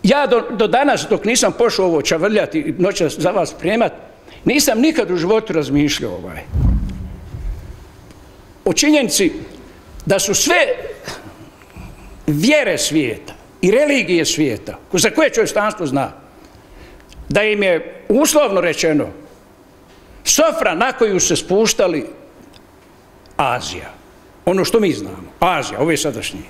Ja do danas, dok nisam pošao ovo čavrljati i noćas za vas prijemat, nisam nikad u životu razmišljao o činjenici da su sve vjere svijeta i religije svijeta, za koje čovječanstvo zna, da im je uslovno rečeno sofra na koju se spuštali Azija. Ono što mi znamo, Azija, ove sadašnje.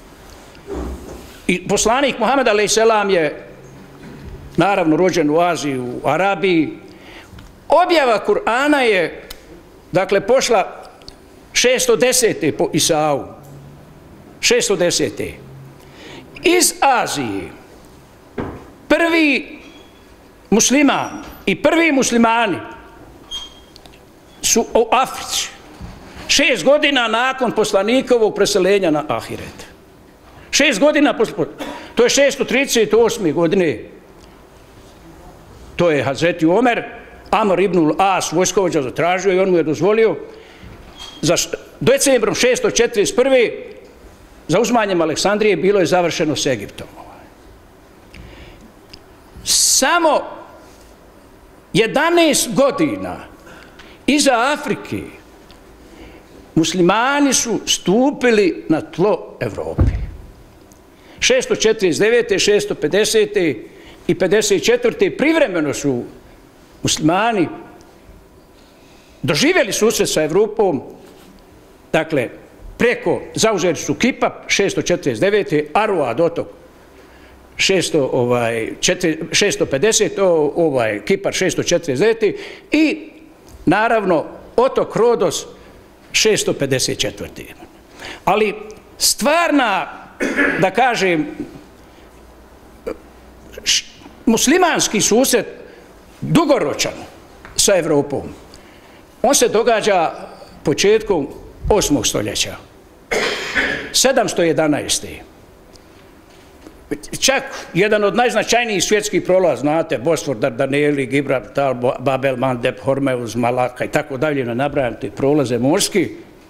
I poslanik Muhammed a.s. je naravno rođen u Aziji, u Arabiji. Objava Kur'ana je, dakle, pošla 610. po Isau. 610. Iz Azije prvi musliman i prvi muslimani su u Africi. 6 godina nakon poslanikovog preseljenja na Ahiret. 6 godina posle, to je 638. godine. To je Hazreti Omer, Amr ibn As, vojskovođa, zatražio i on mu je dozvolio za decembrom 641. za uzmanjem Aleksandrije bilo je završeno s Egiptom. Samo 11 godina iza Afrike muslimani su stupili na tlo Evrope. 649. 650. i 54. privremeno su muslimani doživjeli susret sa Evropom, dakle, zauzeli su Kipap 649. Aruad otok 650. Kipar 649. i naravno otok Rodos 654. Ali stvarna, da kažem, muslimanski susret dugoročan sa Evropom, on se događa početkom 8. stoljeća. 711. Čak jedan od najznačajnijih svjetskih prolaza, znate, Bosfor, Dardaneli, Gibraltar, Babel Mandeb, Hormuz, Malaka i tako dalje, ne nabrajam te prolaze morski.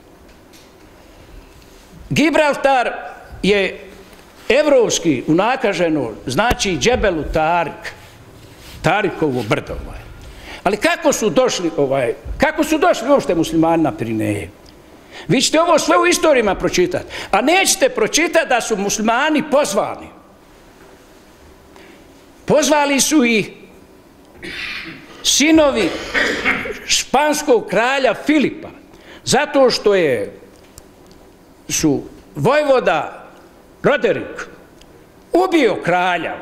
Gibraltar je evropski, unakaženo, znači Džebelu Tarik, Tarikovo brdo. Ali kako su došli uopšte muslimani na Pirineje? Vi ćete ovo sve u istorijama pročitati, a nećete pročitati da su muslimani pozvani. Pozvali su i sinovi španskog kralja Filipa, zato što su vojvoda Roderik ubio kralja.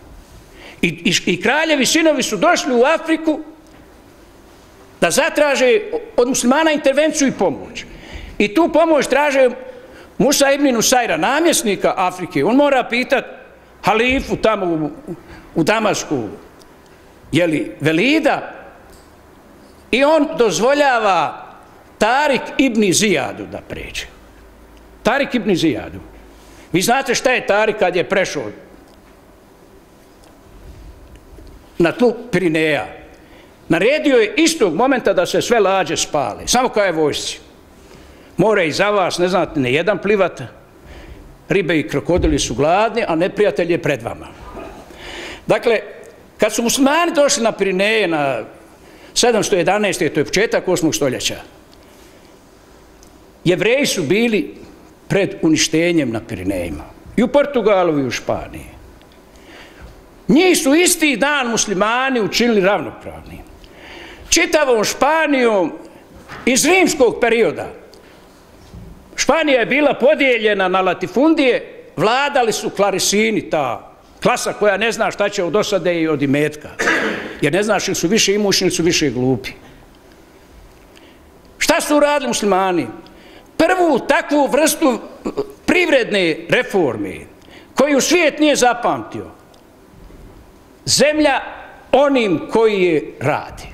I kraljevi sinovi su došli u Afriku da zatraže od muslimana intervenciju i pomoć. I tu pomoć traže Musa ibn Nusajra, namjesnika Afrike. On mora pitati halifu tamo u Damasku, Velida, i on dozvoljava Tarik ibn Zijadu da pređe. Tarik ibn Zijadu. Vi znate šta je Tarik kad je prešao na tlu Pirineja? Naredio je istog momenta da se sve lađe spale, samo kao je vojsci. More i za vas, ne znate, ne jedan plivat, ribe i krokodili su gladni, a neprijatelj je pred vama. Dakle, kad su muslimani došli na Pirineje na 711. to je početak 8. stoljeća, Jevreji su bili pred uništenjem na Pirinejima. I u Portugalu i u Španiji. Njih su isti dan muslimani učinili ravnopravni. Čitavom Španijom iz rimskog perioda. Španija je bila podijeljena na latifundije, vladali su klarisini, ta klasa koja ne zna šta će od osade i od imetka. Jer ne znaš ili su više imućni ili su više glupi. Šta su uradili muslimani? Prvu takvu vrstu privredne reforme koju svijet nije zapamtio. Zemlja onim koji je radi.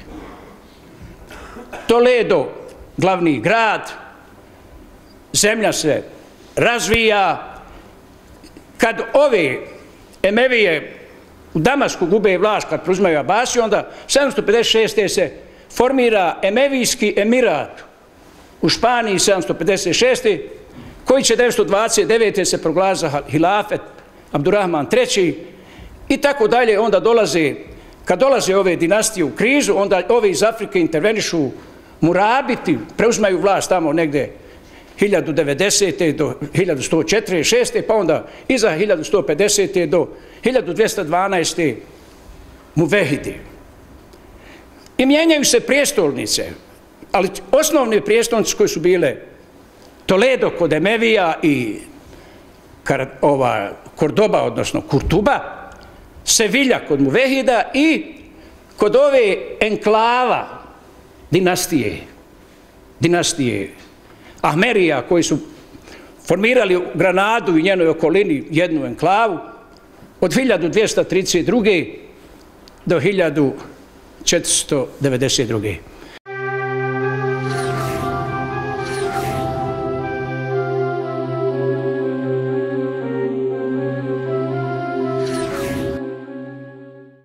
Toledo, glavni grad, zemlja se razvija. Kad ove Emevije u Damasku gube vlast, kad preuzimaju Abasiju, onda 756. se formira Emevijski emirat u Španiji 756. koji će 929. se proglasa hilafet Abdurrahman III. i tako dalje. Onda kad dolaze ove dinastije u krizu, onda ove iz Afrike intervenišu Murabiti, preuzmaju vlast tamo negde 1090. do 1146. pa onda iza 1150. do 1212. Muvehidi. I mijenjaju se prijestolnice, ali osnovne prijestolnice koje su bile Toledo kod Emevija i Kordoba, odnosno Kurtuba, Sevilja kod Muvehida i kod ove enklava dinastije Ahmerija, koji su formirali Granadu i njenoj okolini jednu enklavu od 1232. do 1492.